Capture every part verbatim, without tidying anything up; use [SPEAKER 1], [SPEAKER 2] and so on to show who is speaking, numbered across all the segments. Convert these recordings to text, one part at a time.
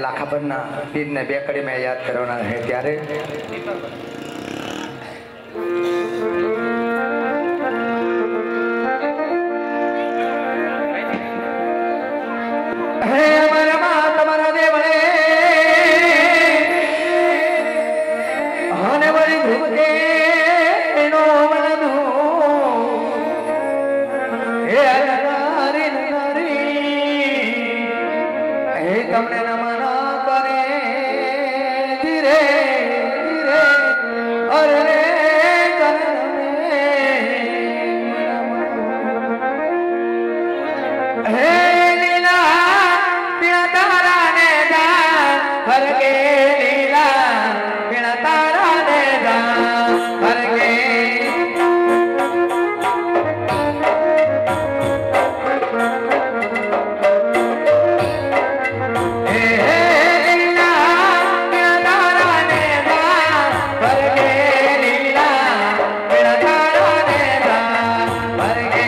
[SPEAKER 1] લાખાપરના પીરને બે કડી મેં યાદ કરવાના છે ત્યારે હે અમારા માં તમારા દેવળે અને વળી ભૂકે એનો વળનો હે નારી નારી હે તમને નમના કરે ધીરે ધીરે અરે હે हरगे लीला बिना तारा दे जा हरगे हे हे लीला बिना तारा दे जा हरगे लीला बिना तारा दे जा हरगे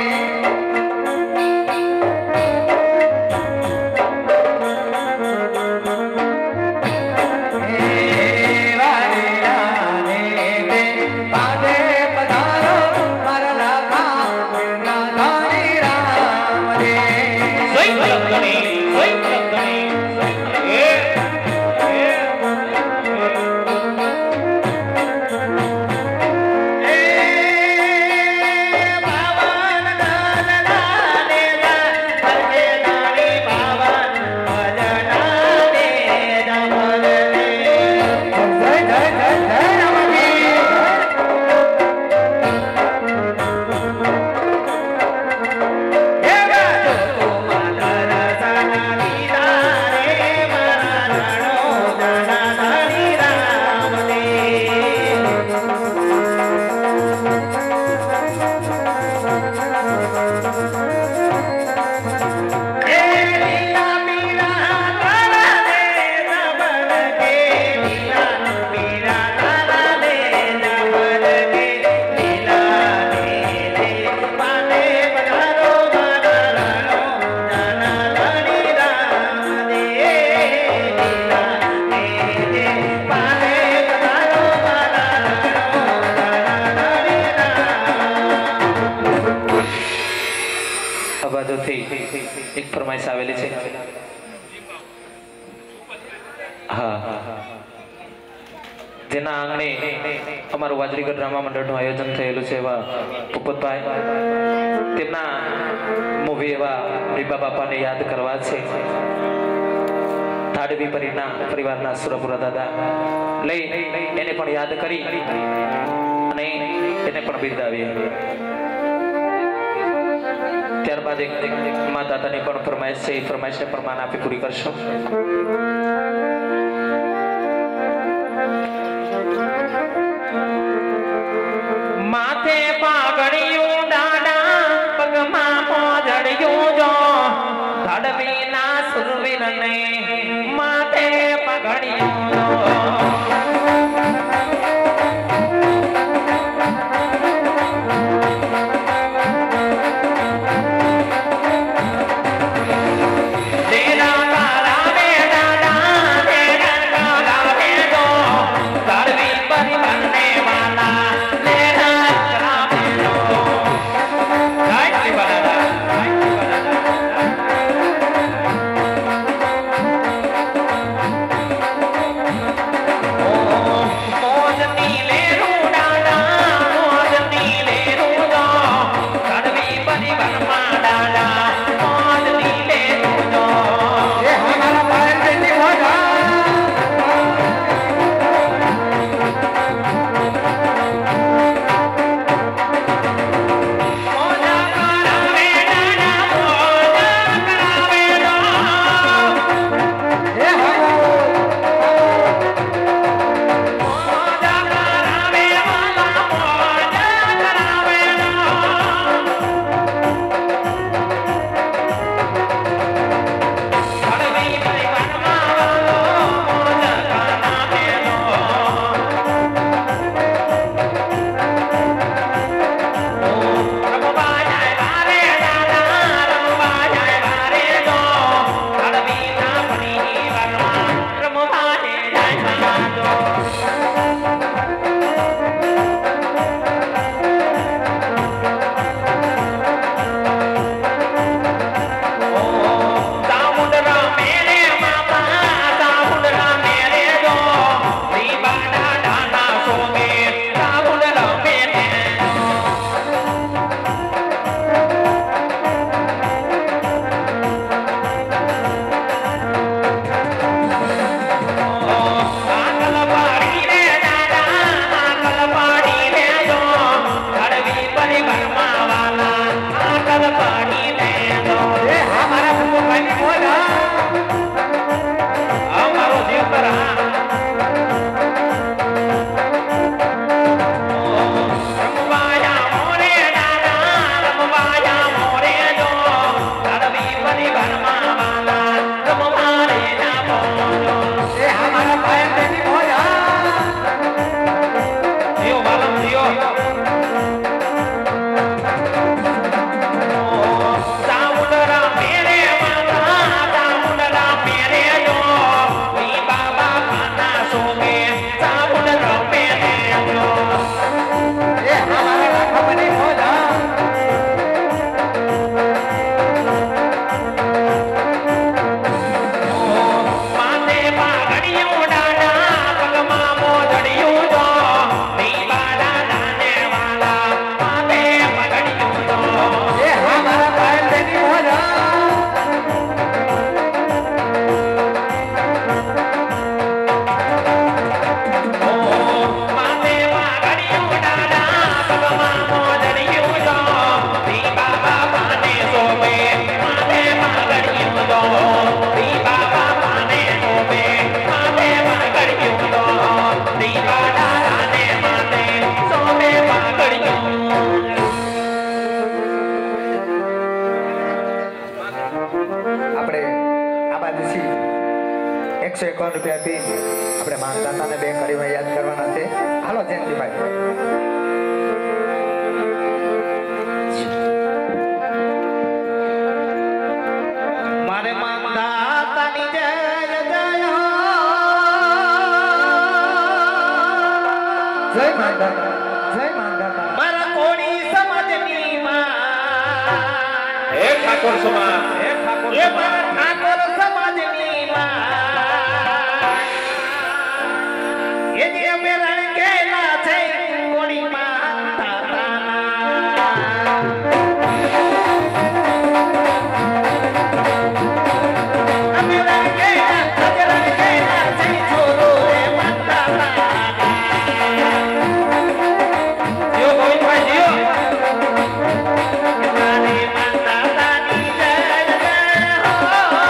[SPEAKER 1] एक फरमाइश आवेली है हाँ जेना आंगणे अमरु वाजरीगढ़ ड्रामा मंडल નું આયોજન થયેલું છે એવા ભૂપતભાઈ તેમના મૂવી એવા રીબા બાપાને યાદ કરવા છે ધાડવી પરિના પરિવારના સુરપુરા દાદા લઈ એને પણ યાદ કરી અને એને પણ બિરદાવી ત્યારબાદ એક મા દાદાની પણ ફરમાઈશ છે એ ફરમાઈશને પણ માન આપી પૂરી કરશો માથે પાઘડિયું દાડા પગમાં મોજડિયું જો ધડવીના સુરવીરને માથે પાઘડિયું
[SPEAKER 2] એકાવન રૂપિયાથી આપણે માનદાતાને બે કડીમાં યાદ કરવાના છે. હાલો જયંતિભાઈ.
[SPEAKER 1] મારે માનદાતાની જય જય
[SPEAKER 2] જય માનદાતા જય માનદાતા
[SPEAKER 1] મારા કોણી સમાજની માં
[SPEAKER 3] હે ઠાકોર સમાજ
[SPEAKER 1] હે ઠાકોર એ મારા ઠાકોર સમાજની માં એ જે અમે રણકેલા છે કોણી Oh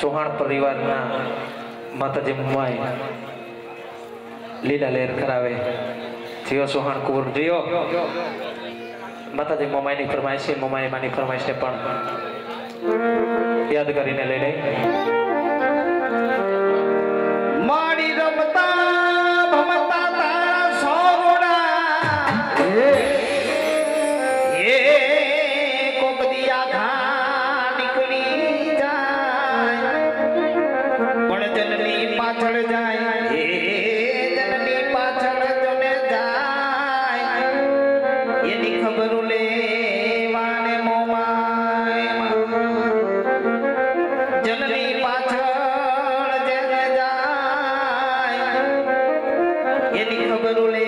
[SPEAKER 1] ચૌહાણ પરિવારના માતાજી મુમાઈ લીલા લહેર કરાવે જીઓ ચૌહાણ કુંવર જીઓ માતાજી મોમાઈની ફરમાઈશ છે મોમાઈ માની ફરમાઈશને પણ યાદ કરીને લઈ લઈ
[SPEAKER 2] મારી રમતા ભમતા તારા સોરડા એ કોક દિયા ઘા નીકળી જાય પણ જનની પાછળ જાય એ જનની પાછળ જને જાય એની ખબર લેવાને મોમાય જનની પાછળ જેને જાય એની ખબર લે